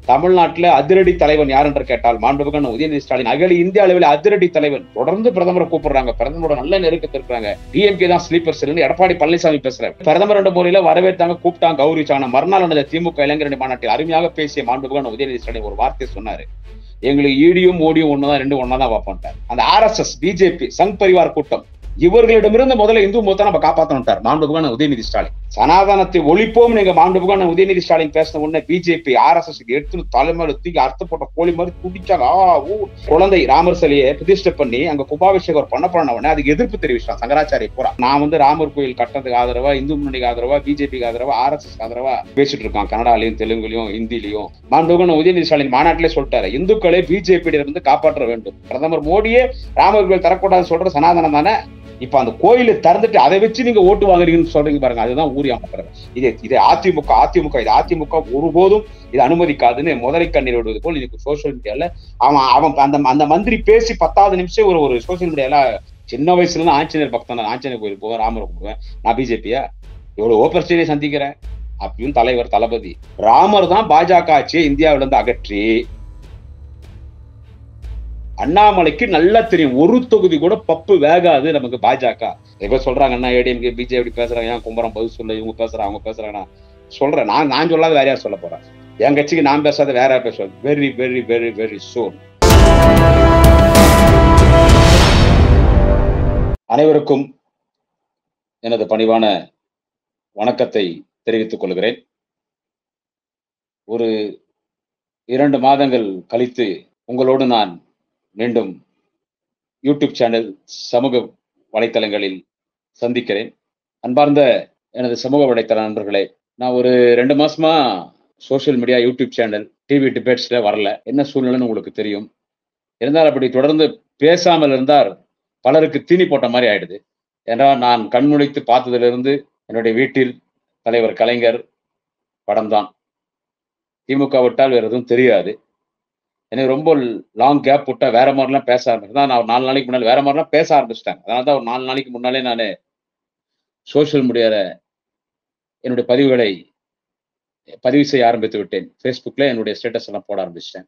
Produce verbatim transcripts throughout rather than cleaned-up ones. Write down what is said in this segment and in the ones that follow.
தமிழ்நாட்டில் அதிரடி தலைவன் யார் என்று கேட்டால் மாண்புமிகு உதயநிதி ஸ்டாலின். அகில இந்திய அளவில் அதிரடி தலைவன். தொடர்ந்து பிரதமரை கூப்பிடுறாங்க, பிரதமரோட நல்ல நெருக்கத்தில் இருக்காங்க. டிஎம்கே தான் ஸ்லீப்பர் செல், எடப்பாடி பழனிசாமி பேசுறாரு. பிரதமர் என்ற முறையில வரவேற்றாங்க, கூப்பிட்டாங்க, கௌரவிச்சாங்க. மறுநாள் நடந்த திமுக இளைஞரணி மாநாட்டில் அருமையாக பேசிய மாண்புமிகு உதயநிதி ஸ்டாலின் ஒரு வார்த்தை சொன்னாரு. எங்களுக்கு ஈடியும் மோடியும் ஒண்ணுதான், ரெண்டு ஒன்னாதான் பார்ப்போம். அந்த R S S, BJP, Sangh Parivar கூட்டம் இவர்களிடமிருந்து முதல்ல இந்து மதத்தை நம்ம காப்பாற்றணும். மாண்புமிகு உதயநிதி ஸ்டாலின் சனாதனத்தை ஒழிப்போம். நீங்க மாண்புமிகு உதயநிதி ஸ்டாலின் பேசின உடனே பிஜேபி ஆர் எஸ் எஸ் எடுத்து தலைமையில தூக்கி அர்த்தப்பட்ட கோழி மாதிரி துடிச்சாங்க. குழந்தை ராமர் சிலையை பிரதிஷ்டை பண்ணி அங்க கும்பாபிஷேகம் பண்ண பண்ண உடனே அதுக்கு எதிர்ப்பு தெரிவிச்சான் சங்கராச்சாரிய பூரா. நான் வந்து ராமர் கோயில் கட்டணத்துக்கு ஆதரவா, இந்து முன்னணிக்கு ஆதரவா, பிஜேபிக்கு ஆதரவா, ஆர் எஸ் எஸ் ஆதரவா பேசிட்டு இருக்கான். கன்னடாலையும் தெலுங்குலையும் ஹிந்திலையும். மாண்புமிகு உதயநிதி ஸ்டாலின் மாநாட்டிலே சொல்லிட்டாரு, இந்துக்களை பிஜேபி இருந்து காப்பாற்ற வேண்டும். பிரதமர் மோடியே ராமர் கோயில் தரக்கூடாதுன்னு சொல்ற சனாதனம் தானே. இப்ப அந்த கோயிலை திறந்துட்டு அதை வச்சு நீங்க ஓட்டு வாங்குறீங்கன்னு சொல்றீங்க பாருங்க. அதுதான் ஊரி அமைக்கிறது. இது இது அதிமுக அதிமுக இது அதிமுக ஒருபோதும் இது அனுமதிக்காதுன்னு முதலை கண்ணீர் விடுவது போல் இன்னைக்கு சோசியல் மீடியால அவன் அவன் அந்த அந்த மந்திரி பேசி பத்தாவது நிமிஷம் ஒரு ஒரு சோசியல் மீடியால சின்ன வயசுல இருந்து ஆஞ்சநேயர் பக்தன், ஆஞ்சநேயர் கோயில் போவேன், ராமரை கூப்பிடுவேன், நான் பிஜேபியா எவ்வளவு பிரச்சனையை சந்திக்கிறேன் அப்படின்னு தலைவர் தளபதி. ராமர் தான் பாஜக ஆட்சியை இந்தியாவில இருந்து அகற்றி அண்ணாமலைக்கு நல்லா தெரியும் ஒரு தொகுதி கூட பப்பு வேகாது நமக்கு பாஜக. இப்ப சொல்றாங்க என்ன ஏடிஎம்கே பிஜேபி பேசுறாங்க, ஏன் கும்பரம் பதில் சொல்ல, இவங்க பேசுறாங்க அவங்க பேசுறாங்க. சொல்றேன் நான் நான் சொல்லாத வேற யார் சொல்ல போறேன். என் கட்சிக்கு நான் பேசாத வேற யார் பேசுவேன். Very very very very soon. அனைவருக்கும் எனது பணிவான வணக்கத்தை தெரிவித்துக் கொள்கிறேன். ஒரு இரண்டு மாதங்கள் கழித்து உங்களோடு நான் மீண்டும் யூடியூப் சேனல் சமூக வலைத்தளங்களில் சந்திக்கிறேன். அன்பார்ந்த எனது சமூக வலைத்தள நண்பர்களே, நான் ஒரு ரெண்டு மாசமா social media, YouTube channel, TV டிபேட்ஸ்ல வரல. என்ன சூழ்நிலைன்னு உங்களுக்கு தெரியும். இருந்தால் அப்படி தொடர்ந்து பேசாமல் இருந்தால் பலருக்கு தீனி போட்ட மாதிரி ஆயிடுது. ஏன்னா நான் கண்முழித்து பார்த்ததிலிருந்து என்னுடைய வீட்டில் தலைவர் கலைஞர் படம் தான். திமுக விட்டால் வேற எதுவும் தெரியாது. எனக்கு ரொம்ப லாங் கேப் விட்டா வேற மாதிரிலாம் பேச ஆரம்பிச்சேன். நான் ஒரு நாலு நாளைக்கு முன்னாடி வேற மாதிரிலாம் பேச ஆரம்பிச்சிட்டேன். அதனால தான் ஒரு நாலு நாளைக்கு முன்னாலே நான் சோசியல் மீடியால என்னுடைய பதிவுகளை பதிவு செய்ய ஆரம்பித்து விட்டேன். ஃபேஸ்புக்ல என்னுடைய ஸ்டேட்டஸ் எல்லாம் போட ஆரம்பிச்சிட்டேன்.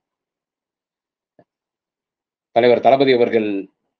தலைவர் தளபதி அவர்கள்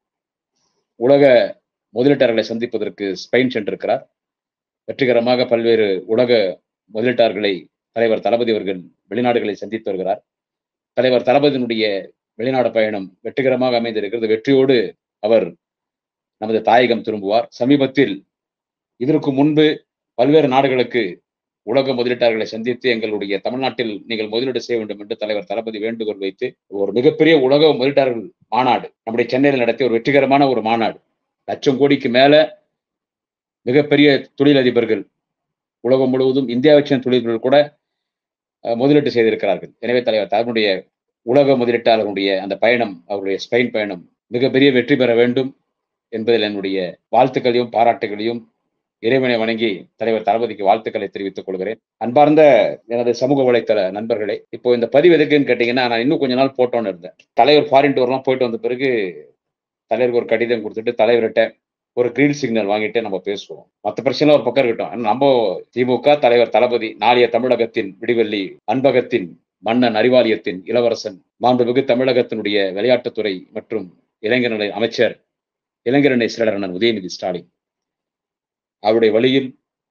உலக முதலீட்டாளர்களை சந்திப்பதற்கு ஸ்பெயின் சென்றிருக்கிறார். வெற்றிகரமாக பல்வேறு உலக முதலீட்டாளர்களை தலைவர் தளபதி அவர்கள் வெளிநாடுகளை சந்தித்து வருகிறார். தலைவர் தளபதியினுடைய வெளிநாடு பயணம் வெற்றிகரமாக அமைந்திருக்கிறது. வெற்றியோடு அவர் நமது தாயகம் திரும்புவார். சமீபத்தில் இதற்கு முன்பு பல்வேறு நாடுகளுக்கு உலக முதலீட்டாளர்களை சந்தித்து எங்களுடைய தமிழ்நாட்டில் நீங்கள் முதலீடு செய்ய வேண்டும் என்று தலைவர் தளபதி வேண்டுகோள் வைத்து ஒரு மிகப்பெரிய உலக முதலீட்டாளர்கள் மாநாடு நம்முடைய சென்னையில் நடத்திய ஒரு வெற்றிகரமான ஒரு மாநாடு. லட்சம் கோடிக்கு மேல மிகப்பெரிய தொழிலதிபர்கள் உலகம் முழுவதும் இந்தியாவை சேர்ந்த தொழில்கள் கூட முதலீட்டு செய்திருக்கிறார்கள். எனவே தலைவர் தன்னுடைய உலக முதலீட்டாளர்களுடைய அந்த பயணம், அவருடைய ஸ்பெயின் பயணம் மிகப்பெரிய வெற்றி பெற வேண்டும் என்பதில் என்னுடைய வாழ்த்துக்களையும் பாராட்டுகளையும் இறைவனை வணங்கி தலைவர் தளபதிக்கு வாழ்த்துக்களை தெரிவித்துக் கொள்கிறேன். அன்பார்ந்த எனது சமூக வலைத்தள நண்பர்களே, இப்போ இந்த பதிவு எதுக்குன்னு கேட்டீங்கன்னா, நான் இன்னும் கொஞ்ச நாள் போட்டோன்னு இருந்தேன். தலைவர் ஃபாரின் டூர்லாம் போயிட்டு வந்த பிறகு தலைவருக்கு ஒரு கடிதம் கொடுத்துட்டு தலைவர்கிட்ட ஒரு கிரீன் சிக்னல் வாங்கிட்டு நம்ம பேசுவோம். மற்ற பிரச்சனை ஒரு பக்கம் இருக்கட்டும். நம்ம திமுக தலைவர் தளபதி, நாளைய தமிழகத்தின் விடிவெள்ளி, அன்பகத்தின் மன்னன், அறிவாலயத்தின் இளவரசன், மாண்புமிகு தமிழகத்தினுடைய விளையாட்டுத்துறை மற்றும் இளைஞர் அமைச்சர் இளைஞரணி செயலாளர் உதயநிதி ஸ்டாலின் அவருடைய வழியில்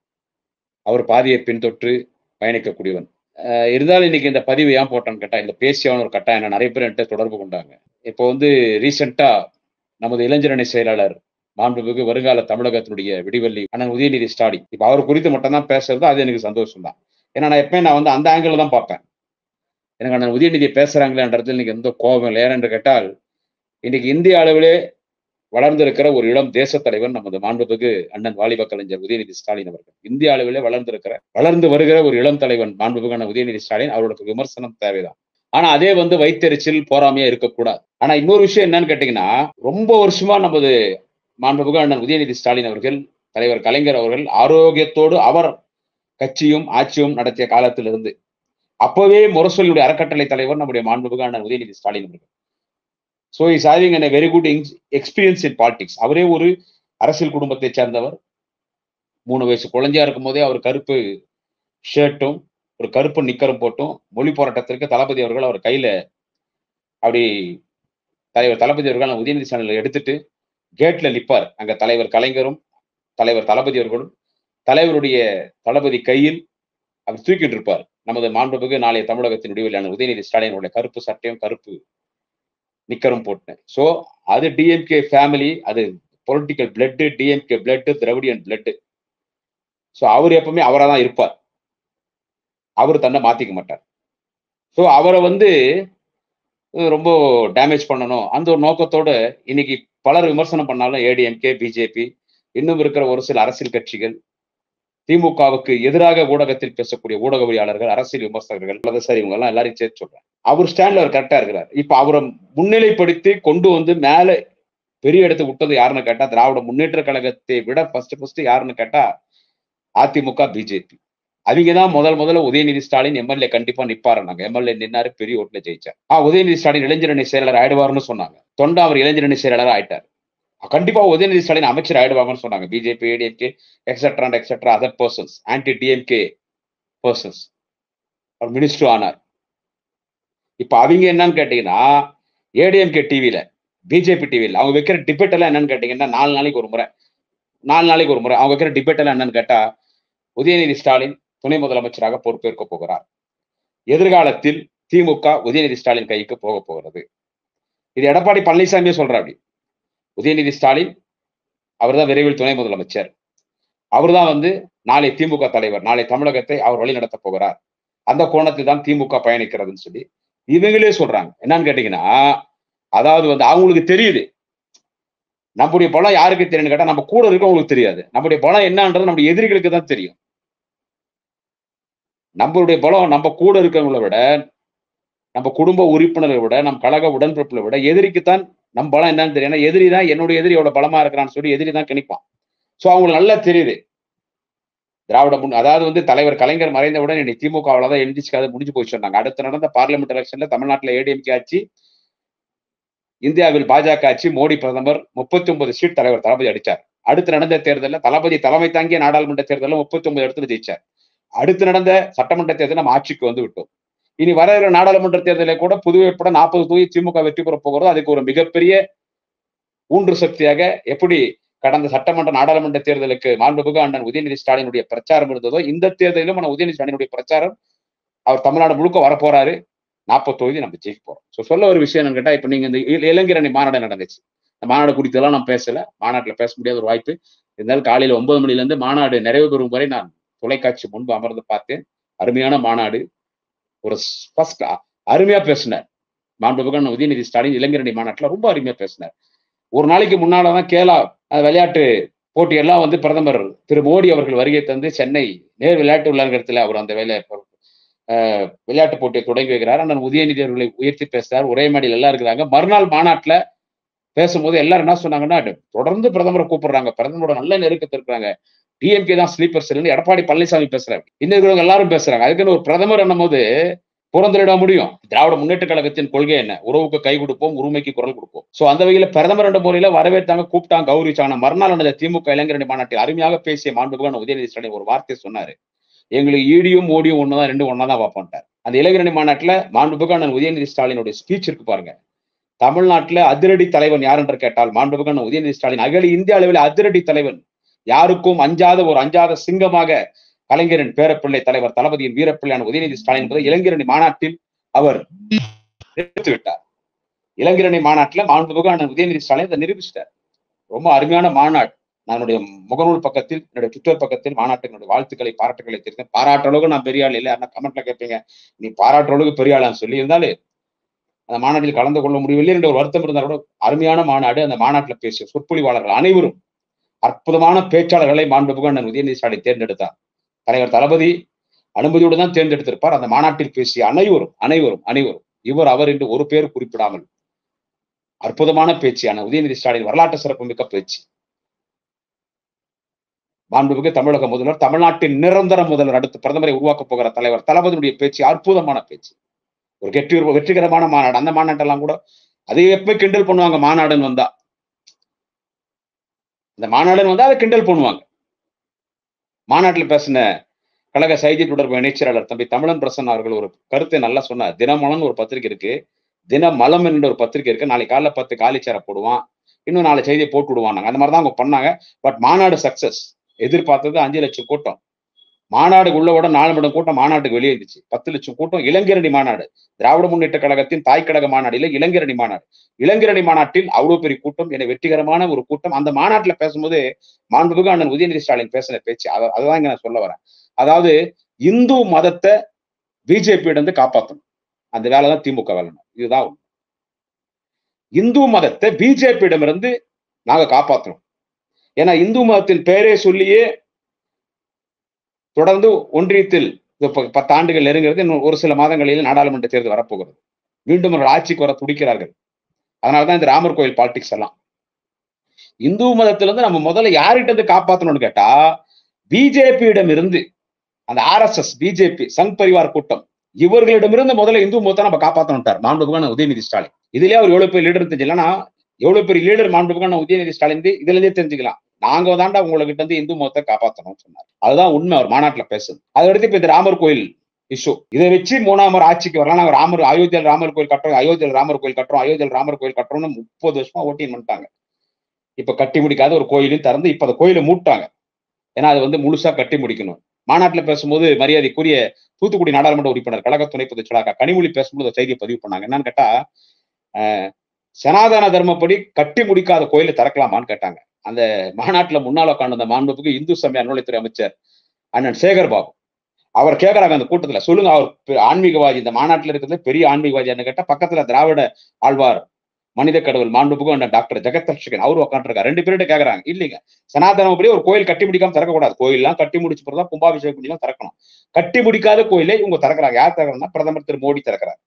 அவர் பாதையை பின்தொற்று பயணிக்கக்கூடியவன். இருந்தாலும் இன்னைக்கு இந்த பதிவு ஏன் போட்டான்னு கேட்டா, இந்த பேசியவன் ஒரு கட்டாயம் நிறைய பேர் என்கிட்ட தொடர்பு கொண்டாங்க. இப்போ வந்து ரீசெண்டா நமது இளைஞரணி செயலாளர் மாண்புமிகு வருங்கால தமிழகத்தினுடைய விடிவெள்ளி அண்ணன் உதயநிதி ஸ்டாலின், இப்ப அவர் குறித்து மட்டும் தான் பேசுறது, அது எனக்கு சந்தோஷம் தான். ஏன்னா நான் எப்பயும் நான் வந்து அந்த ஆங்கிள் தான் பார்ப்பேன். எனக்கு அண்ணன் உதயநிதி பேசுறாங்களேன்றது இன்னைக்கு எந்த கோபம் இல்லை. ஏன்னு கேட்டால் இன்னைக்கு இந்திய அளவிலே வளர்ந்திருக்கிற ஒரு இளம் தேச தலைவர் நமது மாண்புமிகு அண்ணன் வாலிப கலைஞர் உதயநிதி ஸ்டாலின் அவர்கள். இந்திய அளவிலே வளர்ந்திருக்கிற வளர்ந்து வருகிற ஒரு இளம் தலைவன் மாண்புமிகு அண்ணன் உதயநிதி ஸ்டாலின். அவர்களுக்கு விமர்சனம் தேவைதான். ஆனா அதே வந்து வைத்தறிச்சல் போராமையா இருக்கக்கூடாது. ஆனா இன்னொரு விஷயம் என்னன்னு கேட்டீங்கன்னா, ரொம்ப வருஷமா நமது மாண்புமிகு அண்ணன் உதயநிதி ஸ்டாலின் அவர்கள், தலைவர் கலைஞர் அவர்கள் ஆரோக்கியத்தோடு அவர் கட்சியும் ஆட்சியும் நடத்திய காலத்திலிருந்து அப்பவே முரசொலியுடைய அறக்கட்டளை தலைவர் நம்முடைய மாண்புமிகு அண்ணன் உதயநிதி ஸ்டாலின் அவர்கள். So is having a very good experience in politics. அவரே ஒரு அரசியல் குடும்பத்தை சேர்ந்தவர். மூணு வயசு குழந்தையா இருக்கும் போதே அவர் கருப்பு ஷர்ட்டும் ஒரு கருப்பு நிக்கரும் போட்டும் மொழி போராட்டத்திற்கு தளபதி அவர்கள் அவர் கையில அப்படி தலைவர் தளபதி அவர்கள் உதயநிதி ஸ்டாலின் எடுத்துட்டு கேட்ல நிற்பார். அங்க தலைவர் கலைஞரும் தலைவர் தளபதி அவர்களும் தலைவருடைய தளபதி கையில் அவர் தூக்கிட்டு இருப்பார். நமது மாண்புமிகு நாளைய தமிழகத்தின் விடிவெளியான உதயநிதி ஸ்டாலினுடைய கருப்பு சட்டையும் கருப்பு நிக்கரும் போட்டேன். சோ அது டிஎம்கே ஃபேமிலி, அது political blood, DMK blood, Dravidian blood. So அவர் எப்பவுமே அவரா தான் இருப்பார். அவர் தன்னை மாத்திக்க மாட்டார். சோ அவரை வந்து ரொம்ப டேமேஜ் பண்ணணும் அந்த ஒரு நோக்கத்தோட இன்னைக்கு பலர் விமர்சனம் பண்ணாலும் ஏடிஎம்கே, பிஜேபி, இன்னும் இருக்கிற ஒரு சில அரசியல் கட்சிகள், திமுகவுக்கு எதிராக ஊடகத்தில் பேசக்கூடிய ஊடகவியலாளர்கள், அரசியல் விமர்சகர்கள், வலதுசாரி இவங்க எல்லாம் எல்லாரையும் சேர்த்து சொல்றேன். அவர் ஸ்டாண்ட்ல அவர் கரெக்டா இருக்கிறார். இப்ப அவரை முன்னிலைப்படுத்தி கொண்டு வந்து மேல பெரிய இடத்துக்கு விட்டது யாருன்னு கேட்டா திராவிட முன்னேற்ற கழகத்தை விட ஃபர்ஸ்ட் ஃபர்ஸ்ட் யாருன்னு கேட்டா அதிமுக, பிஜேபி. அவங்கதான் முதல் முதல்ல உதயநிதி ஸ்டாலின் எம்எல்ஏ கண்டிப்பா நிப்பாரு. நாங்க எம்எல்ஏ நின்னாரு, பெரிய ஓட்டுல ஜெயிச்சார். ஆஹ் உதயநிதி ஸ்டாலின் இளைஞரணி செயலாளர் ஆயிடுவாருன்னு சொன்னாங்க. தொண்டா அவர் இளைஞரணி செயலாளர் ஆயிட்டார். கண்டிப்பா உதயநிதி ஸ்டாலின் அமைச்சர் ஆயிடுவாங்கன்னு சொன்னாங்க. BJP, ADMK, etcetera etcetera other persons, anti DMK persons அவர் மினிஸ்டர் ஆனார். இப்ப அவங்க என்னன்னு கேட்டீங்கன்னா ஏடிஎம்கே டிவில, பிஜேபி டிவில அவங்க வைக்கிற டிபேட் எல்லாம் என்னன்னு கேட்டீங்கன்னா நாலு நாளைக்கு ஒரு முறை நாலு நாளைக்கு ஒரு முறை அவங்க வைக்கிற டிபேட் எல்லாம் என்னன்னு கேட்டா உதயநிதி ஸ்டாலின் துணை முதலமைச்சராக பொறுப்பேற்க போகிறார். எதிர்காலத்தில் திமுக உதயநிதி ஸ்டாலின் கைக்கு போக போகிறது. இது எடப்பாடி பழனிசாமியே சொல்றாரு. உதயநிதி ஸ்டாலின் அவர் தான் விரைவில் துணை முதலமைச்சர். அவர் தான் வந்து நாளை திமுக தலைவர், நாளை தமிழகத்தை அவர் வழி நடத்த போகிறார். அந்த கோணத்தில் தான் திமுக பயணிக்கிறதுன்னு சொல்லி இவங்களே சொல்றாங்க. என்னன்னு கேட்டீங்கன்னா அதாவது வந்து அவங்களுக்கு தெரியுது நம்முடைய பலம் யாருக்கு தெரியும்னு கேட்டா நம்ம கூட இருக்கவங்களுக்கு தெரியாது. நம்முடைய பலம் என்னன்றது நம்முடைய எதிரிகளுக்கு தான் தெரியும். நம்மளுடைய பலம் நம்ம கூட இருக்கவங்களை விட, நம்ம குடும்ப உறுப்பினர்களை விட, நம் கழக உடன்பிறப்புகளை விட எதிரிக்குத்தான் நம்ம பலம் என்னன்னு தெரியும். எதிரி தான் என்னுடைய எதிரி எவ்வளவு பலமா இருக்கிறான்னு சொல்லி எதிரி தான் கணிப்பான். சோ அவங்களுக்கு நல்லா தெரியுது. திராவிட முன் அதாவது வந்து தலைவர் கலைஞர் மறைந்தவுடன் இன்னைக்கு திமுக அவ்வளவுதான் எழுந்திரிச்சுக்காது முடிஞ்சு போய் சொன்னாங்க. அடுத்து நடந்த பார்லிமெண்ட் எலெக்ஷன்ல தமிழ்நாட்டில் ஏடிஎம்கே ஆட்சி, இந்தியாவில் பாஜக ஆட்சி, மோடி பிரதமர், முப்பத்தி ஒன்பது சீட் தலைவர் தளபதி அடிச்சார். அடுத்து நடந்த தேர்தலில் தளபதி தலைமை தாங்கிய நாடாளுமன்ற தேர்தலில் முப்பத்தி ஒன்பது இடத்துல ஜெயிச்சார். அடுத்து நடந்த சட்டமன்ற தேர்தல் நம்ம ஆட்சிக்கு வந்து விட்டோம். இனி வர நாடாளுமன்ற தேர்தலில் கூட புதுவை உட்பட நாற்பது தொகுதி திமுக வெற்றி பெற போகிறது. அதுக்கு ஒரு மிகப்பெரிய ஊன்று சக்தியாக எப்படி கடந்த சட்டமன்ற நாடாளுமன்ற தேர்தலுக்கு மாண்புமிகு அண்ணன் உதயநிதி ஸ்டாலினுடைய பிரச்சாரம் இருந்ததோ இந்த தேர்தலிலும் நம்ம உதயநிதி ஸ்டாலினுடைய பிரச்சாரம் அவர் தமிழ்நாடு முழுக்க வரப்போறாரு. நாற்பது தொகுதி நம்ம ஜெயிக்க போறோம். ஸோ சொல்ல ஒரு விஷயம் என்னன்னு கேட்டா இப்ப நீங்க இந்த இளைஞரணி மாநாடு நடந்துச்சு. இந்த மாநாடு குறித்தெல்லாம் நான் பேசல, மாநாட்டுல பேச முடியாத ஒரு வாய்ப்பு இருந்தாலும் காலையில ஒன்பது மணில இருந்து மாநாடு நிறைவு பெறும் வரை நான் தொலைக்காட்சி முன்பு அமர்ந்து பார்த்தேன். அருமையான மாநாடு. ஒரு ஃபர்ஸ்ட் அருமையா பேசினார் மாண்புமிகு உதயநிதி ஸ்டாலின் இளைஞரணி மாநாட்டுல ரொம்ப அருமையா பேசினார். ஒரு நாளைக்கு முன்னாலதான் கேலா விளையாட்டு போட்டி எல்லாம் வந்து பிரதமர் திரு மோடி அவர்கள் வருகை தந்து சென்னை நேர் விளையாட்டு விளையாட்டுல அவர் அந்த வேலை விளையாட்டு போட்டியை தொடங்கி வைக்கிறார். அண்ணன் உதயநிதி அவர்களை உயர்த்தி பேசுறார். ஒரே மேடையில் எல்லாம் இருக்கிறாங்க. மறுநாள் மாநாட்டுல பேசும்போது எல்லாரும் என்ன சொன்னாங்கன்னா தொடர்ந்து பிரதமரை கூப்பிடுறாங்க, பிரதமரோட நல்ல நெருக்கத்தை இருக்கிறாங்க, டிஎம்கே தான் ஸ்லீப்பர் செல்லுன்னு எடப்பாடி பழனிசாமி பேசுறாரு. இன்னும் எல்லாரும் பேசுறாங்க. அதுக்குன்னு ஒரு பிரதமர் என்னும் போது புறந்தளிட முடியும். திராவிட முன்னேற்ற கழகத்தின் கொள்கை என்ன? உறவுக்கு கை கொடுப்போம், உரிமைக்கு குரல் கொடுப்போம். சோ அந்த வகையில பிரதமர் என்ற முறையில வரவேற்றாங்க, கூப்பிட்டாங்க, கௌரவிச்சாங்க. மறுநாள் நடந்த திமுக இளைஞரணி மாநாட்டில் அருமையாக பேசிய மாண்புமிகு உதயநிதி ஸ்டாலின் ஒரு வார்த்தை சொன்னாரு. எங்களுக்கு ஈடியும் மோடியும் ஒண்ணுதான், ரெண்டு ஒன்னாதான் பார்ப்போம்ட்டார். அந்த இளைஞரணி மாநாட்டுல மாண்புமிகு அண்ணன் உதயநிதி ஸ்டாலினுடைய ஸ்பீச் இருக்கு பாருங்க. தமிழ்நாட்டுல அதிரடி தலைவன் யார் என்று கேட்டால் மாண்புமிகு அண்ணன் உதயநிதி ஸ்டாலின். அகில இந்திய அளவில் அதிரடி தலைவன், யாருக்கும் அஞ்சாத ஒரு அஞ்சாத சிங்கமாக கலைஞரின் பேரப்பிள்ளை தலைவர் தளபதியின் வீரப்பிள்ளையான உதயநிதி ஸ்டாலின் என்பதை இளைஞரணி மாநாட்டில் அவர் நிரூபித்து விட்டார். இளைஞரணி மாநாட்டுல மாண்புமிகு அண்ணன் உதயநிதி ஸ்டாலின் இதை நிரூபிச்சிட்டார். ரொம்ப அருமையான மாநாடு. நான் என்னுடைய முகநூல் பக்கத்தில், என்னுடைய ட்விட்டர் பக்கத்தில் மாநாட்டினுடைய வாழ்த்துக்களை பாராட்டுகளை தெரிவித்தேன். பாராட்டுற அளவுக்கு நான் பெரிய ஆள் இல்லை. ஆனால் கமெண்ட்ல கேட்பீங்க நீ பாராட்டுற அளவுக்கு பெரிய ஆளான்னு சொல்லி இருந்தாலும் அந்த மாநாட்டில் கலந்து கொள்ள முடியவில்லை என்ற ஒரு வருத்தம் இருந்தால் கூட அருமையான மாநாடு. அந்த மாநாட்டில் பேசிய சொற்பொழிவாளர்கள் அனைவரும் அற்புதமான பேச்சாளர்களை மாண்புமிகு அண்ணன் உதயநிதி ஸ்டாலின் தேர்ந்தெடுத்தார். தலைவர் தளபதி அனுமதியோடு தான் தேர்ந்தெடுத்திருப்பார். அந்த மாநாட்டில் பேசிய அனைவரும் அனைவரும் அனைவரும் இவர் அவர் என்று ஒரு பேர் குறிப்பிடாமல் அற்புதமான பேச்சியான உதயநிதி ஸ்டாலின் வரலாற்று சிறப்பு மிக்க பேச்சு. மாண்புமிகு தமிழக முதல்வர், தமிழ்நாட்டின் நிரந்தர முதல்வர், அடுத்து பிரதமரை உருவாக்க போகிற தலைவர் தளபதியுடைய பேச்சு அற்புதமான பேச்சு. ஒரு வெற்றி வெற்றிகரமான மாநாடு. அந்த மாநாட்டெல்லாம் கூட அதை எப்ப கிண்டல் பண்ணுவாங்க. மாநாடுன்னு வந்தா இந்த மாநாடுன்னு வந்தா அதை கிண்டல் பண்ணுவாங்க. மாநாட்டில் பேசின கழக செய்தி தொடர்பு இணைச்செயலாளர் தம்பி தமிழன் பிரசன் அவர்கள் ஒரு கருத்தை நல்லா சொன்னார். தினமலன் ஒரு பத்திரிகை இருக்கு, தினமலம் என்ற ஒரு பத்திரிகை இருக்கு. நாளைக்கு காலைல பத்து காலிச்சேர போடுவான், இன்னும் நாலு செய்தியை போட்டு விடுவாங்க. அந்த மாதிரி தான் அவங்க பண்ணாங்க. பட் மாநாடு சக்சஸ். எதிர்பார்த்தது அஞ்சு லட்சம் கூட்டம். மாநாடுக்கு உள்ளவோட நாலு மடம் கூட்டம் மாநாட்டுக்கு வெளியே இருந்துச்சு. பத்து லட்சம் கூட்டம். இளைஞரணி மாநாடு, திராவிட முன்னேற்ற கழகத்தின் தாய்க்கழக மாநாடில இளைஞரணி மாநாடு. இளைஞரணி மாநாட்டில் அவ்வளவு பெரிய கூட்டம், என வெற்றிகரமான ஒரு கூட்டம். அந்த மாநாட்டுல பேசும்போது மாண்புமிகு அண்ணன் உதயநிதி ஸ்டாலின் பேசின பேச்சு, அதை அதுதான் இங்க நான் சொல்ல வரேன். அதாவது இந்து மதத்தை பிஜேபி இருந்து காப்பாற்றணும், அந்த வேலைதான் திமுக வேலை. இதுதான் இந்து மதத்தை பிஜேபியிடமிருந்து நாங்க காப்பாற்றணும். ஏன்னா இந்து மதத்தின் பெயரே சொல்லியே தொடர்ந்து ஒன்றியத்தில் பத்து ஆண்டுகள் நெருங்கிறது. இன்னும் ஒரு சில மாதங்களில் நாடாளுமன்ற தேர்தல் வரப்போகிறது. மீண்டும் அவர்கள் ஆட்சிக்கு வர துடிக்கிறார்கள். அதனாலதான் இந்த ராமர் கோயில் பாலிடிக்ஸ் எல்லாம். இந்து மதத்திலிருந்து நம்ம முதல்ல யார்கிட்ட இருந்து காப்பாற்றணும்னு கேட்டா, பிஜேபியிடம் இருந்து, அந்த R S S BJP Sangh Parivar கூட்டம், இவர்களிடமிருந்து முதல்ல இந்து மதத்தை நம்ம காப்பாற்றணும்ட்டார் மாண்புமிகு உதயநிதி ஸ்டாலின். இதுலயே அவர் எவ்வளவு பெரிய லீடர் தெரிஞ்சுக்கலாம். எவ்வளவு பெரிய லீடர் மாண்புமிகு உதயநிதி ஸ்டாலின் இதுல இருந்தே தெரிஞ்சுக்கலாம். நாங்க தாண்டா உங்ககிட்ட இருந்து இந்து மதத்தை காப்பாற்றணும்னு சொன்னார். அதுதான் உண்மை அவர் மாநாட்டுல பேசுது. அதை அடுத்து இப்ப இந்த ராமர் கோயில் இஷ்யூ, இதை வச்சு மூணாம் முறை ஆட்சிக்கு வரலாம். நாங்க ராமர் அயோத்தியில் ராமர் கோயில் கட்டுறோம், அயோத்தியில் ராமர் கோயில் கட்டுறோம், அயோத்தியில் ராமர் கோயில் கட்டுறோம்னு முப்பது வருஷமா ஓட்டின்னு பண்ணிட்டாங்க. இப்ப கட்டி முடிக்காத ஒரு கோயிலையும் திறந்து இப்ப அந்த கோயிலை மூட்டாங்க. ஏன்னா அது வந்து முழுசா கட்டி முடிக்கணும். மாநாட்டுல பேசும்போது மரியாதைக்குரிய தூத்துக்குடி நாடாளுமன்ற உறுப்பினர் கழக துணை பொதுச் செயலாளர் கனிமொழி பேசும்போது செய்தியை பதிவு பண்ணாங்க. என்னன்னு கேட்டா, அஹ் சனாதன தர்மப்படி கட்டி முடிக்காத கோயிலை திறக்கலாமான்னு கேட்டாங்க. அந்த மாநாட்டுல முன்னாள் உட்கார்ந்த மாண்புமிகு இந்து சமய அறநிலையத்துறை அமைச்சர் அண்ணன் சேகர் பாபு அவர் கேட்கறாங்க அந்த கூட்டத்துல, சொல்லுங்க அவர் ஆன்மீகவாதி, இந்த மாநாட்டுல இருக்கிறது பெரிய ஆன்மீகவாதி கேட்டா, பக்கத்துல திராவிட ஆழ்வார் மனித கடவுள் மாண்புமிகு அண்ணன் டாக்டர் ஜெகதர்ஷகன் அவரு உட்காந்துருக்காரு. ரெண்டு பேர்கிட்ட கேட்கறாங்க, இல்லைங்க சனாதனப்படி ஒரு கோயில் கட்டி முடிக்காம திறக்கக்கூடாது, கோயில் எல்லாம் கட்டி முடிச்சு பிறகு கும்பாபிஷேகம் பண்ணி திறக்கணும். கட்டி முடிக்காத கோயிலை இவங்க திறக்கிறாங்க. யார் திறக்கிறாங்கன்னா பிரதமர் திரு மோடி திறக்கிறார்.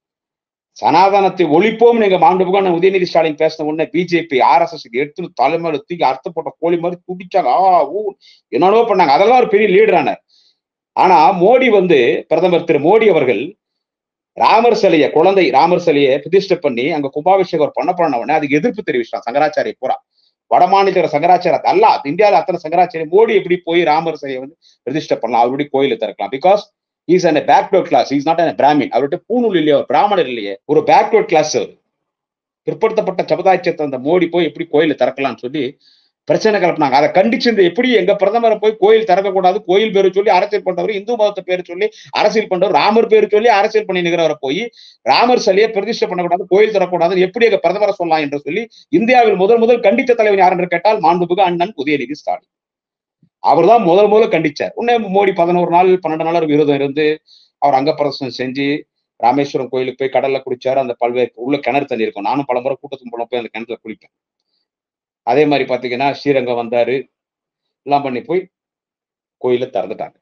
சனாதனத்தை ஒழிப்போம் நீங்க மாண்புமிகு உதயநிதி ஸ்டாலின் பேசின உடனே பிஜேபி ஆர் எஸ் எஸ் எடுத்து தலைமையில தூக்கி அர்த்தம் போட்ட கோழி மாதிரி துடிச்சாங்க. ஆ ஊ என்னென்னவோ பண்ணாங்க. அதெல்லாம் ஒரு பெரிய லீடர் ஆனார். ஆனா மோடி வந்து, பிரதமர் திரு மோடி அவர்கள் ராமர் சிலையை, குழந்தை ராமர் சிலையை பிரதிஷ்டை பண்ணி அங்க கும்பாபிஷேகம் பண்ண பண்ண உடனே அதுக்கு எதிர்ப்பு தெரிவிச்சான் சங்கராச்சாரிய பூரா. வட மாநில சங்கராச்சாரிய அல்ல, இந்தியாவில் அத்தனை சங்கராச்சாரிய மோடி எப்படி போய் ராமர் சிலையை வந்து பிரதிஷ்டை பண்ணலாம், அவருடைய கோயிலை திறக்கலாம். Because is an backward class, is not an Brahmin. அவர்கிட்ட பூணூல் இல்லையே, ஒரு பிராமணர் இல்லையே, ஒரு பேக்வர்ட் கிளாஸ், பிற்படுத்தப்பட்ட சமுதாயத்தை அந்த மோடி போய் எப்படி கோயிலை திறக்கலாம்னு சொல்லி பிரச்சனை கிளப்பினாங்க. அதை கண்டிச்சு இந்த எப்படி எங்க பிரதமரை போய் கோயில் திறக்கக்கூடாது, கோயில் பேரு சொல்லி அரசியல் பண்றவர், இந்து மதத்தை பேரு சொல்லி அரசியல் பண்றவர், ராமர் பேரு சொல்லி அரசியல் பண்ணி நிற்கிறவரை போய் ராமர் சிலையை பிரதிஷ்டை பண்ணக்கூடாது, கோயில் திறக்கக்கூடாது, எப்படி எங்க பிரதமரை சொல்லலாம் என்று சொல்லி இந்தியாவில் முதல் முதல் கண்டித்த தலைவர் யார் என்று கேட்டால் மாண்புமிகு அண்ணன் உதயநிதி ஸ்டாலின். அவர் தான் முதல் முதல் கண்டிச்சார். உடனே மோடி பதினோரு நாள் பன்னெண்டு நாள் விரோதம் இருந்து அவர் அங்க பிரதர்சனம் செஞ்சு ராமேஸ்வரம் கோயிலுக்கு போய் கடல்ல குளிச்சாரு. அந்த பல்வேறு உள்ள கிணறு தண்ணி இருக்கும். நானும் பல முறை கூட்டத்துக்கு போன போய் அந்த கிணத்துல குளிப்பேன். அதே மாதிரி பாத்தீங்கன்னா ஸ்ரீரங்கம் வந்தாரு, எல்லாம் பண்ணி போய் கோயில திறந்துட்டாங்க.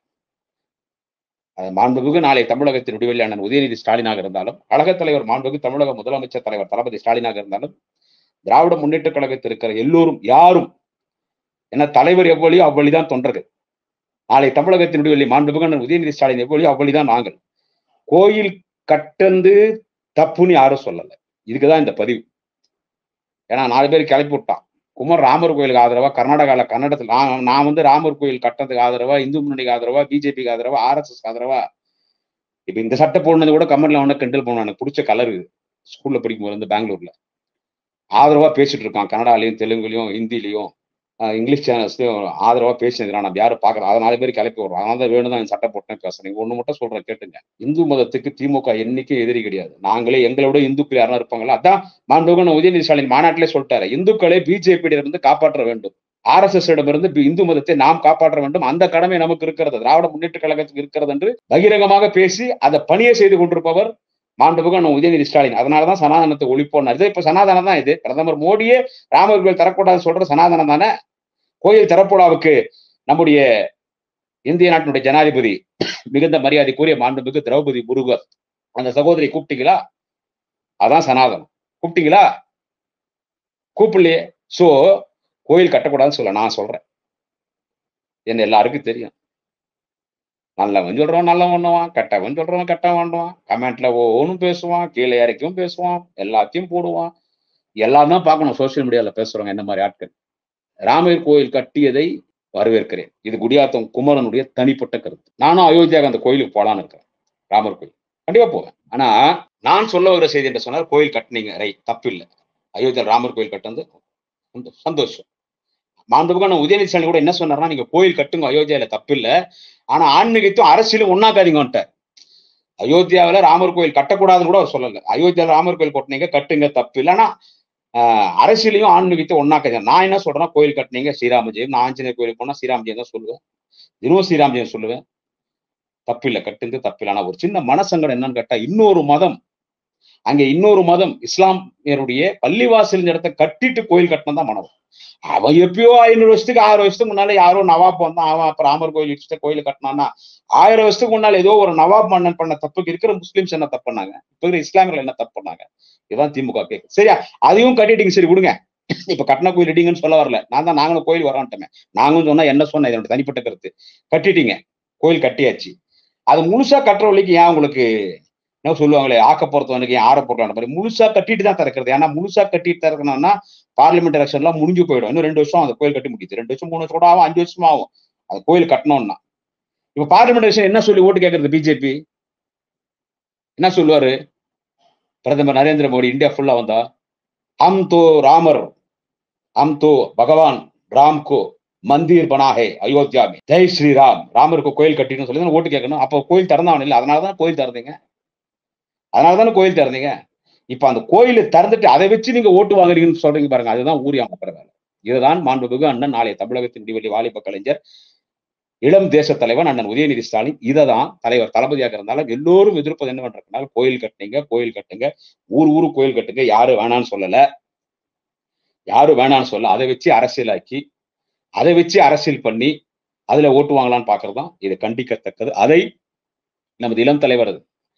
மாண்புமிகு நாளை தமிழகத்தின் விடுதலை அண்ணன் உதயநிதி ஸ்டாலினாக இருந்தாலும், கழகத் தலைவர் மாண்புமிகு தமிழக முதலமைச்சர் தலைவர் தளபதி ஸ்டாலினாக இருந்தாலும், திராவிட முன்னேற்ற கழகத்தில் இருக்கிற எல்லோரும் யாரும், ஏன்னா தலைவர் எவ்வளியோ அவ்வளிதான் தொண்டர்கள். நாளை தமிழகத்தின் விடுதலை மாண்புமிகு அண்ணன் உதயநிதி ஸ்டாலின் எவ்வளியோ அவ்வளிதான் நாங்கள். கோயில் கட்டந்து தப்புன்னு யாரும் சொல்லல. இதுக்குதான் இந்த பதிவு. ஏன்னா நாலு பேர் கிளப்பி விட்டான். குமர் ராமர் கோயிலுக்கு ஆதரவா கர்நாடகாவில் கன்னடத்தில் நான் நான் வந்து ராமர் கோயில் கட்டத்துக்கு ஆதரவா, இந்து முன்னணிக்கு ஆதரவா, பிஜேபிக்கு ஆதரவா, ஆர் எஸ் எஸ் ஆதரவா. இப்ப இந்த சட்டை போனது கூட கமெண்ட்ல அவனை கிண்டல் போன எனக்கு பிடிச்ச கலர் இது. ஸ்கூல்ல படிக்கும் போது வந்து பெங்களூர்ல ஆதரவா பேசிட்டு இருக்கான். கன்னடாலையும் தெலுங்குலையும் ஹிந்திலையும் இங்கிலீஷ் சேனல்ஸ்லயும் ஆதரவா பேசினதுனா நம்ம யாரும் பாக்குறோம். அதனால பேர் கிளப்பி வரும். அதனால தான் வேணும் தான் சட்டை போட்டேன் பேசுறேன். நீங்க ஒண்ணு மட்டும் சொல்றேன் கேட்டுங்க. இந்து மதத்துக்கு திமுக என்னைக்கு எதிரி கிடையாது. நாங்களே எங்களோட இந்துக்கள் யாரும் இருப்பாங்களா, அதான் மாண்புமிகு உதயநிதி ஸ்டாலின் மாநாட்டிலே சொல்லிட்டாரு. இந்துக்களை பிஜேபி இருந்து காப்பாற்ற வேண்டும், ஆர் எஸ் எஸ் இடமிருந்து இந்து மதத்தை நாம் காப்பாற்ற வேண்டும், அந்த கடமை நமக்கு இருக்கிறது, திராவிட முன்னேற்ற கழகத்துக்கு இருக்கிறது என்று பகிரங்கமாக பேசி அதை பணியை செய்து கொண்டிருப்பவர் மாண்புமிகு உதயநிதி ஸ்டாலின். அதனாலதான் சனாதனத்தை ஒழிப்போம். இது இப்ப சனாதனம் தான். இது பிரதமர் மோடியே ராமர் கோயில் தரக்கூடாதுன்னு சொல்ற சனாதனம் தானே. கோயில் திறப்புழாவுக்கு நம்முடைய இந்திய நாட்டினுடைய ஜனாதிபதி மிகுந்த மரியாதைக்குரிய மாண்புமிகு திரௌபதி முருகன் அந்த சகோதரி கூப்பிட்டீங்களா? அதான் சனாதனம். கூப்பிட்டீங்களா? கூப்பிடலையே. சோ கோயில் கட்டக்கூடாதுன்னு சொல்ல நான் சொல்றேன். என்ன எல்லாருக்கும் தெரியும். நல்லவன் சொல்றவன் நல்லவன் பண்ணுவான், கெட்டவன் சொல்றவன் கெட்டவன் பண்ணுவான், கமெண்ட்ல ஒவ்வொன்னும் பேசுவான், கீழே இறக்கியும் பேசுவான், எல்லாத்தையும் போடுவான். எல்லாரும் தான் பார்க்கணும் சோசியல் மீடியால பேசுறவங்க என்ன மாதிரி ஆட்கள். ராமர் கோயில் கட்டியதை வரவேற்கிறேன். இது குடியாத்தம் குமரனுடைய தனிப்பட்ட கருத்து. நானும் அயோத்தியாக அந்த கோயிலுக்கு போலான்னு இருக்கிறேன். ராமர் கோயில் கண்டிப்பா போவேன். ஆனா நான் சொல்ல வர செய்தி என்று சொன்னால், கோயில் கட்டினீங்க ரைட், தப்பு இல்லை. அயோத்தியா ராமர் கோயில் கட்டுறது சந்தோஷம். மாண்புமிகு உதயநிதி ஸ்டாலின் கூட என்ன சொன்னார்னா, நீங்க கோயில் கட்டுங்க அயோத்தியால தப்பு இல்லை, ஆனா ஆன்மீகத்தையும் அரசியலும் ஒன்னாக்காதீங்கன்ட்டார். அயோத்தியாவில ராமர் கோயில் கட்டக்கூடாதுன்னு கூட அவர் சொல்லல. அயோத்தியாவில் ராமர் கோயில் கட்டினீங்க கட்டுங்க தப்பு இல்லை, ஆனா அரசியலையும் ஆன்மீகத்தை ஒன்னாக்காதீங்க. நான் என்ன சொல்றேன்னா, கோயில் கட்டினீங்க ஸ்ரீராம ஜெயம், நான் ஆஞ்சநேயர் கோயிலுக்கு போனா ஸ்ரீராம ஜெயம் தான் சொல்லுவேன், தினமும் ஸ்ரீராம ஜெயம் சொல்லுவேன், தப்பில்லை, கட்டுங்க தப்பில்லை. ஆனா ஒரு சின்ன மனசங்கடம் என்னன்னு கேட்டா, இன்னொரு மதம் அங்கே இன்னொரு மதம் இஸ்லாமியருடைய பள்ளிவாசல் இடத்தை கட்டிட்டு கோயில் கட்டினா தான் மனம். அவன் எப்பயோ ஐநூறு வருஷத்துக்கு ஆயிரம் வருஷத்துக்கு முன்னால யாரோ நவாப் வந்தான், அவன் அப்புறம் ராமர் கோயில் வச்சுட்டு கோயில் கட்டினான்னா, ஆயிரம் வருஷத்துக்கு முன்னால ஏதோ ஒரு நவாப் மன்னன் பண்ண தப்புக்கு இருக்கிற முஸ்லிம்ஸ் என்ன தப்பு பண்ணாங்க, இப்ப இருக்கிற இஸ்லாமியர்கள் என்ன தப்பு பண்ணாங்க? இதுதான் திமுக கேட்கு. சரியா, அதையும் கட்டிட்டீங்க, சரி விடுங்க, இப்ப கட்டின கோயில் இடிங்கன்னு சொல்ல வரல. நான் தான் நாங்களும் கோயில் வரோன்ட்டோமே. நாங்களும் சொன்னா என்ன சொன்ன, இதோட தனிப்பட்ட கருத்து. கட்டிட்டீங்க, கோயில் கட்டியாச்சு. அது முழுசா கட்டுறவங்களுக்கு ஏன் உங்களுக்கு என்ன சொல்லுவாங்களே, ஆக்க பொறுத்தவனுக்கு ஏன் ஆற போட்டான மாதிரி முழுசா கட்டிட்டு தான் திறக்கிறது. ஏன்னா முழுசா கட்டிட்டு திறக்கணும்னா பார்லிமெண்ட் எலெக்ஷன் எல்லாம் முடிஞ்சு போயிடும். இன்னும் ரெண்டு வருஷம் அந்த கோயில் கட்டி முடிக்குது. ரெண்டு வருஷம் மூணு வருஷம் கூட ஆகும், அஞ்சு வருஷம் ஆகும் அந்த கோயில் கட்டணும்னா. இப்ப பார்லிமெண்ட் எலெக்ஷன் என்ன சொல்லி ஓட்டு கேட்கறது பிஜேபி? என்ன சொல்லுவாரு பிரதமர் நரேந்திர மோடி இந்தியா ஃபுல்லா வந்தா? ஹம் தோ ராமர், ஹம் தோ பகவான் ராம் கோ மந்திர் பனாஹே அயோத்தியா மே, ஜெய் ஸ்ரீராம், ராமருக்கு கோயில் கட்டின்னு சொல்லி ஓட்டு கேட்கணும். அப்போ கோயில் திறந்தவன் இல்லை, அதனாலதான் கோயில் திறந்தீங்க, அதனாலதானே கோயில் திறந்தீங்க. இப்ப அந்த கோயில திறந்துட்டு அதை வச்சு நீங்க ஓட்டு வாங்குறீங்கன்னு சொல்றீங்க பாருங்க, அதுதான் ஊரியா மாத்திர வேலை. இதுதான் மாண்புமிகு அண்ணன் நாளைய தமிழகத்தின் விடிவெள்ளி வாலிப கலைஞர் இளம் தேச தலைவன் அண்ணன் உதயநிதி ஸ்டாலின் இதைதான் தலைவர் தளபதியாக இருந்தாலும் எல்லோரும் எதிர்ப்பது என்னவென்றால், கோயில் கட்டுனீங்க கோயில் கட்டுங்க, ஊர் ஊரு கோயில் கட்டுங்க, யாரும் வேணான்னு சொல்லல, யாரும் வேணான்னு சொல்ல, அதை வச்சு அரசியலாக்கி அதை வச்சு அரசியல் பண்ணி அதுல ஓட்டு வாங்கலான்னு பாக்குறதுதான் இது கண்டிக்கத்தக்கது. அதை நமது இளம் தலைவர்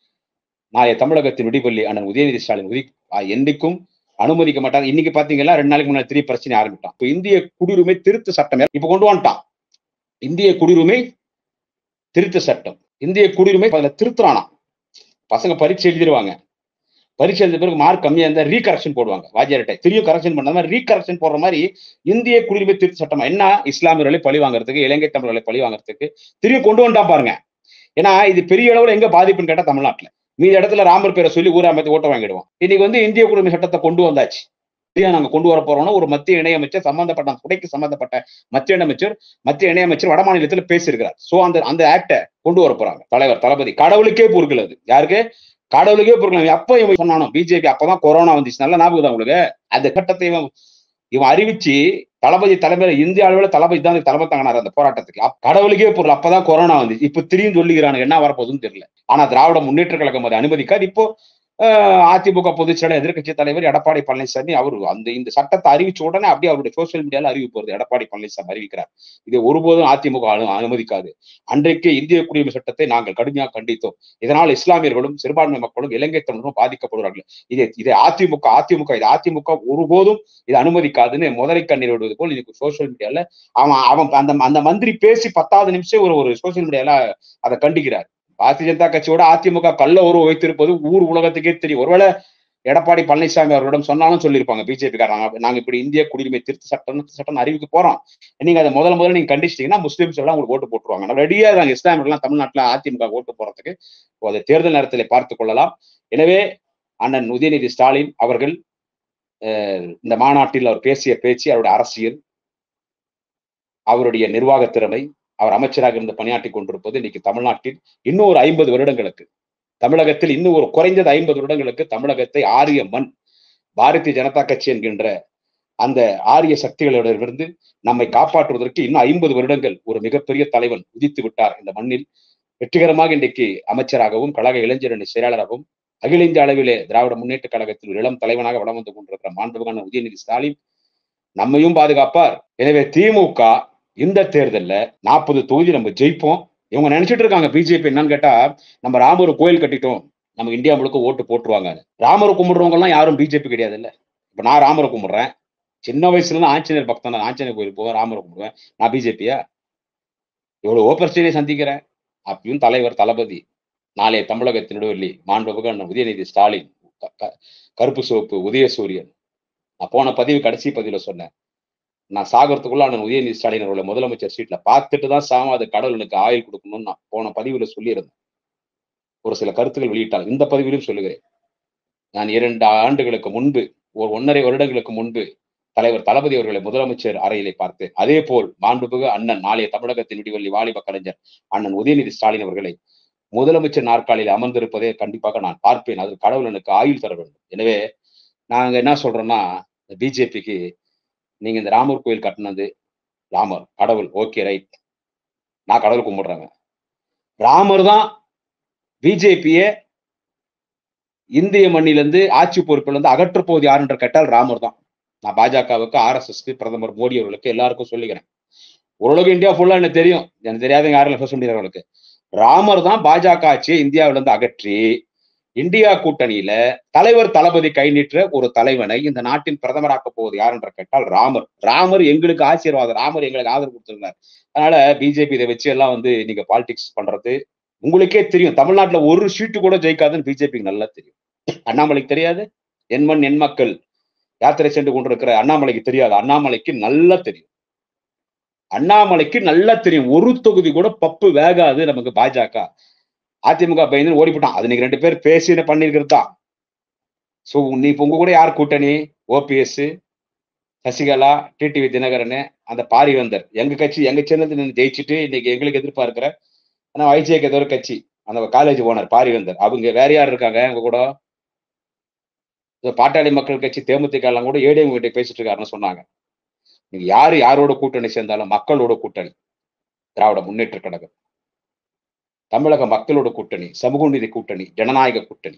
நாளைய தமிழகத்தின் விடிவெள்ளி அண்ணன் உதயநிதி ஸ்டாலின் உதி என்னைக்கும் அனுமதிக்க மாட்டாங்க. இன்னைக்கு பாத்தீங்கன்னா ரெண்டு நாளைக்கு முன்னாடி திரிய பிரச்சனை ஆரம்பிட்டான். இப்ப இந்திய குடியுரிமை திருத்த சட்டம் இப்ப கொண்டு வந்துட்டான். இந்திய குடியுரிமை திருத்த சட்டம், இந்திய குடியுரிமை அதுல திருத்துறானா. பசங்க பரீட்சை எழுதிடுவாங்க, பரீட்சை எழுத பிறகு மார்க் கம்மியா இருந்தா ரீகரெக்ஷன் போடுவாங்க. வாத்தியார்ட்ட திரும்ப கரெக்ஷன் பண்ண மாதிரி ரீகரெக்ஷன் போடுற மாதிரி இந்திய குடியுரிமை திருத்த சட்டம் என்ன, இஸ்லாமியர்களை பழி வாங்குறதுக்கு, இலங்கை தமிழர்களை பழி வாங்குறதுக்கு திரும்ப கொண்டு வந்துட்டான் பாருங்க. ஏன்னா இது பெரிய அளவுல எங்க பாதிப்புன்னு கேட்டா தமிழ்நாட்டுல. மீதி இடத்துல ராமர் பேரை சொல்லி ஊராமத்தி ஓட்ட வாங்கிடுவோம். இன்னைக்கு வந்து இந்திய குடியுரிமை சட்டத்தை கொண்டு வந்தாச்சு. நாங்க கொண்டு வர போறோம்னா ஒரு மத்திய இணையமைச்சர் சம்பந்தப்பட்ட துறைக்கு சம்பந்தப்பட்ட மத்திய இணையமைச்சர் மத்திய இணையமைச்சர் வட மாநிலத்தில் பேசியிருக்கிறார். சோ அந்த அந்த ஆக்ட கொண்டு வர போறாங்க தலைவர் தளபதி. கடவுளுக்கே பொறுக்கல, அது யாருக்கு கடவுளுக்கே பொறுக்கல. அப்ப இவன் சொன்னானோ பிஜேபி அப்பதான் கொரோனா வந்துச்சு, நல்ல ஞாபகம் தான் உங்களுக்கு. அந்த கட்டத்தை இவன் இவன் அறிவிச்சு தளபதி தலைமையில இந்திய அளவில் தளபதி தான் தலைமை தாங்கினார் அந்த போராட்டத்துக்கு. கடவுளுக்கே பொருள் அப்பதான் கொரோனா வந்து இப்ப திரும்பி சொல்லிக்கிறானுங்க, என்ன வரப்போகுதுன்னு தெரியல. ஆனா திராவிட முன்னேற்ற கழகம் அதை அனுமதிக்காது. இப்போ அதிமுக பொதுச் செயலர் எதிர்கட்சி தலைவர் எடப்பாடி பழனிசாமி அவரு அந்த இந்த சட்டத்தை அறிவிச்ச உடனே அப்படியே அவருடைய சோசியல் மீடியால அறிவிப்பு வருது. எடப்பாடி பழனிசாமி அறிவிக்கிறார், இதை ஒருபோதும் அதிமுக அனுமதிக்காது. அன்றைக்கு இந்திய குடியுரிமை சட்டத்தை நாங்கள் கடுமையாக கண்டித்தோம். இதனால் இஸ்லாமியர்களும் சிறுபான்மை மக்களும் இலங்கை தமிழரும் பாதிக்கப்படுவார்கள். இதை இதை அதிமுக அதிமுக இது அதிமுக ஒருபோதும் இதை அனுமதிக்காதுன்னு முதலை கண்ணீர் விடுவது போல் இன்னைக்கு சோசியல் மீடியால அவன் அவன் அந்த அந்த மந்திரி பேசி பத்தாவது நிமிஷம் ஒரு ஒரு சோசியல் மீடியால அதை கண்டிக்கிறார். பாரதிய ஜனதா கட்சியோட அதிமுக கள்ள உறவு வைத்திருப்பது ஊர் உலகத்துக்கே தெரியும். ஒருவேளை எடப்பாடி பழனிசாமி அவர்களிடம் சொன்னாலும் சொல்லியிருப்பாங்க பிஜேபி காரங்க, நாங்க இப்படி இந்திய குடியுரிமை திருத்த சட்டம் சட்டம் அறிவிக்க போறோம், நீங்க அதை முதல்ல முதல்ல நீங்க கண்டிச்சிட்டீங்கன்னா முஸ்லிம்ஸ் எல்லாம் உங்களுக்கு ஓட்டு போட்டுருவாங்க. ரெடியா இருக்காங்க இஸ்லாமியர்கள் தமிழ்நாட்டில் அதிமுக ஓட்டு போறதுக்கு. அதை தேர்தல் நேரத்தில் பார்த்துக் கொள்ளலாம். எனவே அண்ணன் உதயநிதி ஸ்டாலின் அவர்கள் இந்த மாநாட்டில் அவர் பேசிய பேச்சு, அவருடைய அரசியல், அவருடைய நிர்வாக திறமை, அவர் அமைச்சராக இருந்து பணியாற்றி கொண்டிருப்பது இன்னைக்கு தமிழ்நாட்டில் இன்னும் ஒரு ஐம்பது வருடங்களுக்கு தமிழகத்தில் இன்னும் ஒரு குறைந்தது ஐம்பது வருடங்களுக்கு தமிழகத்தை ஆரிய மண் பாரதிய ஜனதா கட்சி என்கின்ற அந்த ஆரிய சக்திகளிடமிருந்து நம்மை காப்பாற்றுவதற்கு இன்னும் ஐம்பது வருடங்கள் ஒரு மிகப்பெரிய தலைவன் உதித்து விட்டார் இந்த மண்ணில். வெற்றிகரமாக இன்றைக்கு அமைச்சராகவும் கழக இளைஞரணி செயலாளராகவும் அகில இந்திய அளவிலே திராவிட முன்னேற்ற கழகத்தில் இளம் தலைவனாக வளம் வந்து கொண்டிருக்கிற மாண்புமிகு உதயநிதி ஸ்டாலின் நம்மையும் பாதுகாப்பார். எனவே திமுக இந்த தேர்தல்ல நாற்பது தொகுதி நம்ம ஜெயிப்போம். இவங்க நினைச்சிட்டு இருக்காங்க பிஜேபி என்னன்னு கேட்டா, நம்ம ராமர் கோயில் கட்டிட்டோம், நம்ம இந்தியா முழுக்க ஓட்டு போட்டுருவாங்க. ராமர் கும்பிடுறவங்க எல்லாம் யாரும் பிஜேபி கிடையாது இல்ல. இப்ப நான் ராமரை கும்பிடுறேன், சின்ன வயசுல இருந்து ஆஞ்சநேயர் பக்தன், ஆஞ்சநேயர் கோயில் போவேன், ராமரை கும்பிடுவேன். நான் பிஜேபியா? எவ்வளவு பிரச்சனையை சந்திக்கிறேன். அப்பயும் தலைவர் தளபதி நாளைய தமிழகத்தின் விடிவெள்ளி மாண்புமிகு உதயநிதி ஸ்டாலின் கருப்பு சிவப்பு உதயசூரியன். நான் போன பதிவு கடைசி பதிவுல சொன்னேன், நான் சாகறதுக்குள்ள அண்ணன் உதயநிதி ஸ்டாலின் அவர்களை முதலமைச்சர் சீட்ல பார்த்துட்டு தான் சாம அது கடவுளுக்கு ஆயுள் கொடுக்கணும்னு நான் போன பதிவுல சொல்லியிருந்தேன். ஒரு சில கருத்துக்கள் வெளியிட்டால் இந்த பதிவிலும் சொல்லுகிறேன். நான் இரண்டு ஆண்டுகளுக்கு முன்பு ஒரு ஒன்றரை வருடங்களுக்கு முன்பு தலைவர் தளபதி அவர்களை முதலமைச்சர் அறையிலே பார்த்து, அதே போல் மாண்புமிகு அண்ணன் நாளைய தமிழகத்தின் விடிவெள்ளி வாலிப கலைஞர் அண்ணன் உதயநிதி ஸ்டாலின் அவர்களை முதலமைச்சர் நாற்காலியில் அமர்ந்திருப்பதை கண்டிப்பாக நான் பார்ப்பேன். அது கடவுள் எனக்கு ஆயுள் தர வேண்டும். எனவே நாங்க என்ன சொல்றோம்னா, பிஜேபிக்கு நீங்க இந்த ராமர் கோயில் கட்டினது ராமர் கடவுள், ஓகே ரைட், நான் கடவுள் கும்பிடுறேங்க. ராமர் தான் பிஜேபிய இந்திய மண்ணிலிருந்து ஆட்சி பொறுப்பில் இருந்து அகற்ற போவது யார் என்று கேட்டால் ராமர் தான். நான் பாஜகவுக்கு, ஆர் எஸ் எஸ்க்கு, பிரதமர் மோடி அவர்களுக்கு எல்லாருக்கும் சொல்லிக்கிறேன். ஓரளவுக்கு இந்தியா ஃபுல்லா எனக்கு தெரியும், எனக்கு தெரியாதவங்க யாரும் பேச முடியாதவர்களுக்கு. ராமர் தான் பாஜக ஆட்சியை இந்தியாவிலிருந்து அகற்றி இந்தியா கூட்டணியில தலைவர் தளபதி கை நீற்ற ஒரு தலைவனை இந்த நாட்டின் பிரதமராக்க போவது யார் என்று கேட்டால் ராமர். ராமர் எங்களுக்கு ஆசீர்வாதம், ராமர் எங்களுக்கு ஆதரவு கொடுத்திருந்தார். அதனால பிஜேபி இதை வச்சு எல்லாம் வந்து நீங்க பாலிடிக்ஸ் பண்றது உங்களுக்கே தெரியும். தமிழ்நாட்டுல ஒரு சீட்டு கூட ஜெயிக்காதுன்னு பிஜேபிக்கு நல்லா தெரியும். அண்ணாமலைக்கு தெரியாது, என் மண் என் மக்கள் யாத்திரை சென்று கொண்டிருக்கிற அண்ணாமலைக்கு தெரியாது. அண்ணாமலைக்கு நல்லா தெரியும். அண்ணாமலைக்கு நல்லா தெரியும். ஒரு தொகுதி கூட பப்பு வேகாது நமக்கு பாஜக. அதிமுக பயந்து ஓடிவிட்டான். அது நீங்க ரெண்டு பேர் பேசி பண்ணிருக்கிறது தான். சோ நீ இப்ப உங்க கூட யார் கூட்டணி? ஓபிஎஸ், சசிகலா, டிடிவி தினகரன், அந்த பாரிவேந்தர். எங்க கட்சி எங்க சின்னத்துல நின்று ஜெயிச்சுட்டு இன்னைக்கு எங்களுக்கு எதிர்பார்க்கிற ஆனா ஐஜேக்கு ஏதோ ஒரு கட்சி, அந்த காலேஜ் ஓனர் பாரிவேந்தர், அவங்க வேற யார் இருக்காங்க உங்க கூட? பாட்டாளி மக்கள் கட்சி தேமுதிக எல்லாம் கூட ஏடிஎம் கிட்ட பேசிட்டு இருக்காருன்னு சொன்னாங்க. நீங்க யாரு யாரோட கூட்டணி சேர்ந்தாலும் மக்களோட கூட்டணி திராவிட முன்னேற்ற கழகம், தமிழக மக்களோட கூட்டணி, சமூக நீதி கூட்டணி, ஜனநாயக கூட்டணி,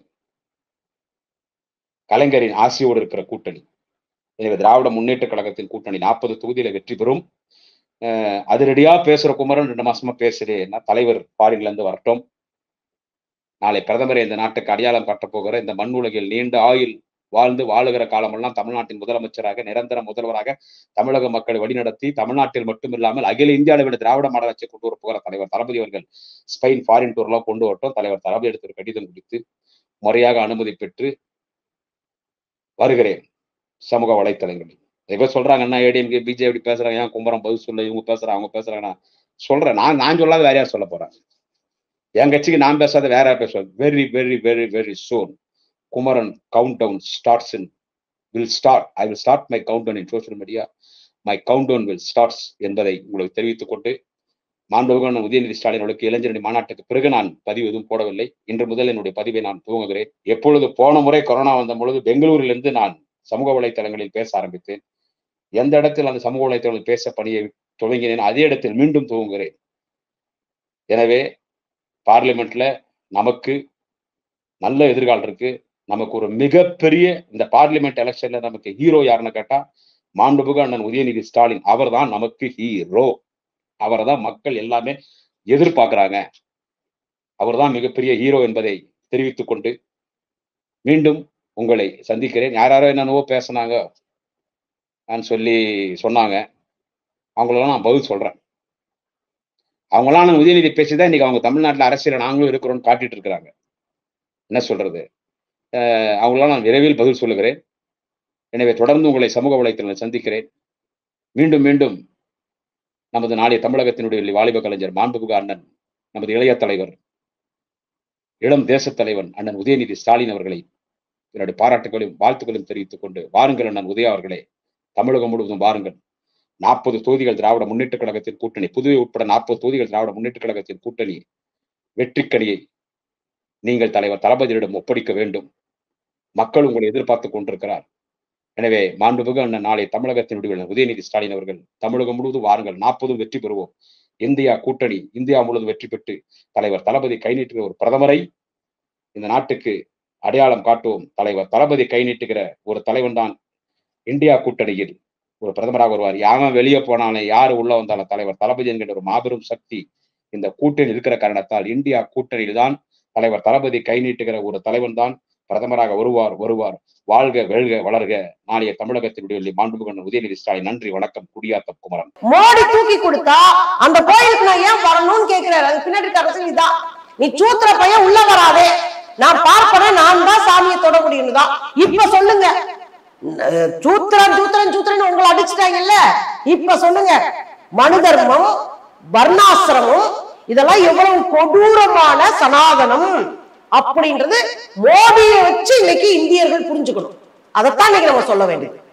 கலைஞரின் ஆசையோடு இருக்கிற கூட்டணி. எனவே திராவிட முன்னேற்ற கழகத்தின் கூட்டணி நாற்பது தொகுதியில வெற்றி பெறும். அஹ் அதிரடியா பேசுற குமரன் ரெண்டு மாசமா பேசுறேன்னா தலைவர் பாரின்ல இருந்து வரட்டும். நாளை பிரதமரை இந்த நாட்டுக்கு அடையாளம் காட்டப் போகிற இந்த மண் உலகில் நீண்ட ஆயுள் வாழ்ந்து வாழுகிற காலமெல்லாம் தமிழ்நாட்டின் முதலமைச்சராக, நிரந்தர முதல்வராக தமிழக மக்களை வழிநடத்தி தமிழ்நாட்டில் மட்டுமில்லாமல் அகில இந்தியாவில் விட திராவிட மாடல் ஆட்சியை கொண்டு வர போகிற தலைவர் தளபதி அவர்கள் ஸ்பெயின் ஃபாரின் டூர் எல்லாம் கொண்டு வரட்டும். தலைவர் தளபதி எடுத்து ஒரு கடிதம் கொடுத்து முறையாக அனுமதி பெற்று வருகிறேன். சமூக வலைத்தளங்களில் இப்ப சொல்றாங்கன்னா ஏடிஎம்கே பிஜேபி பேசுறாங்க, ஏன் கும்பரம் பதில் சொல்ல, இவங்க பேசுறாங்க அவங்க பேசுறாங்க. நான் சொல்றேன், நான் நான் சொல்லாத வேற யார் சொல்ல போறேன்? என் கட்சிக்கு நான் பேசாத வேற யார் பேசுவேன்? Very very very very soon Kumaran count down starts in will start I will start my count down in social media. My count down will starts என்பதை உங்களுக்கு தெரிவித்துக் கொண்டு, மாண்புமிகு உதயநிதி ஸ்டாலின் அவர்களுக்கு இளைஞரணி மாநாட்டுக்கு பிறகு நான் பதிவு எதுவும் போடவில்லை. இன்று முதல் என்னுடைய பதிவை நான் துவங்குகிறேன். எப்பொழுது போன முறை கொரோனா வந்த பொழுது பெங்களூரிலிருந்து நான் சமூக வலைத்தளங்களில் பேச ஆரம்பித்தேன். எந்த இடத்தில் அந்த சமூக வலைத்தளங்களில் பேச பணியை துவங்கினேன், அதே இடத்தில் மீண்டும் துவங்குகிறேன். எனவே பார்லிமெண்ட்ல நமக்கு நல்ல எதிர்காலம் இருக்கு. நமக்கு ஒரு மிகப்பெரிய இந்த பார்லிமெண்ட் எலெக்ஷன்ல நமக்கு ஹீரோ யாருன்னு கேட்டா மாண்புமிகு அண்ணன் உதயநிதி ஸ்டாலின். அவர் தான் நமக்கு ஹீரோ. அவரை தான் மக்கள் எல்லாமே எதிர்பார்க்கிறாங்க. அவர் தான் மிகப்பெரிய ஹீரோ என்பதை தெரிவித்துக் கொண்டு மீண்டும் உங்களை சந்திக்கிறேன். யாராரோ என்னென்னவோ பேசினாங்க சொல்லி சொன்னாங்க, அவங்களெல்லாம் நான் பதில் சொல்றேன். அவங்களாம் நான் உதயநிதி பேசிதான் இன்னைக்கு அவங்க தமிழ்நாட்டில் அரசியல நாங்களும் இருக்கிறோம்னு காட்டிட்டு இருக்கிறாங்க. என்ன சொல்றது? அஹ் அவங்களாம் நான் விரைவில் பதில் சொல்லுகிறேன். எனவே தொடர்ந்து உங்களை சமூக வலைத்தளத்தில் சந்திக்கிறேன். மீண்டும் மீண்டும் நமது நாளைய தமிழகத்தினுடைய வாலிப கலைஞர் மாண்புமிகு அண்ணன் நமது இளைய தலைவர் இளம் தேச தலைவன் அண்ணன் உதயநிதி ஸ்டாலின் அவர்களை என்னுடைய பாராட்டுகளையும் வாழ்த்துக்களையும் தெரிவித்துக் கொண்டு, வாருங்கள் அண்ணன் உதயா அவர்களே, தமிழகம் முழுவதும் வாருங்கள். நாற்பது தொகுதிகள் திராவிட முன்னேற்ற கழகத்தின் கூட்டணி, புதுவை உட்பட நாற்பது தொகுதிகள் திராவிட முன்னேற்ற கழகத்தின் கூட்டணி வெற்றிக்கணியை நீங்கள் தலைவர் தளபதியிடம் ஒப்படைக்க வேண்டும். மக்கள் உங்களை எதிர்பார்த்துக் கொண்டிருக்கிறார். எனவே மாண்புமிகு அண்ணன் நாளை தமிழகத்தினுடைய உதயநிதி ஸ்டாலின் அவர்கள் தமிழகம் முழுவதும் வாருங்கள், நாற்பதும் வெற்றி பெறுவோம். இந்தியா கூட்டணி இந்தியா முழுவதும் வெற்றி பெற்று தலைவர் தளபதி கை நீட்டுகிற ஒரு பிரதமரை இந்த நாட்டுக்கு அடையாளம் காட்டுவோம். தலைவர் தளபதி கை நீட்டுகிற ஒரு தலைவன் தான் இந்தியா கூட்டணியில் ஒரு பிரதமராக வருவார். யாரும் வெளியே போனாலும் யாரு உள்ள வந்தாலும் தலைவர் தளபதி என்கிற ஒரு மாபெரும் சக்தி இந்த கூட்டணி இருக்கிற காரணத்தால் இந்தியா கூட்டணியில் தான் தலைவர் தளபதி கை நீட்டுகிற ஒரு தலைவன் தான் பிரதமராக வருவார் வருவார் வாழ்க வெல்க வளர்க நாளைய தமிழகத்தினுடைய மாண்புமிகு உதயநிதி ஸ்டாலின். நன்றி, வணக்கம். குடியாத்தம் குமரன். மோடி தூக்கி கொடுத்தா அந்த கோயிலுக்கு நான் ஏன் வரணும்னு கேட்கிறாரு. அது பின்னாடி அரசியல் இதான். நீ சூத்திர பையன் உள்ள வராதே, நான் பார்ப்பேன், நான் தான் சாமியை தொட முடியும் தான். இப்ப சொல்லுங்க, சூத்திரன் சூத்திரன் சூத்திரன் உங்களை அடிச்சுட்டாங்கல்ல. இப்ப சொல்லுங்க, மனு தர்மம், வர்ணாசிரமம் இதெல்லாம் எவ்வளவு கொடூரமான சனாதனம் அப்படின்றது மோடியை வச்சு இன்னைக்கு இந்தியர்கள் புரிஞ்சுக்கணும். அதைத்தான் இன்னைக்கு நம்ம சொல்ல வேண்டியது.